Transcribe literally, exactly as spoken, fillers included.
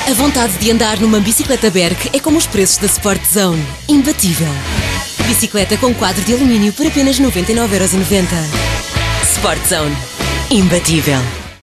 A vontade de andar numa bicicleta Berg é como os preços da Sport Zone. Imbatível. Bicicleta com quadro de alumínio por apenas noventa e nove euros e noventa. Sport Zone. Imbatível.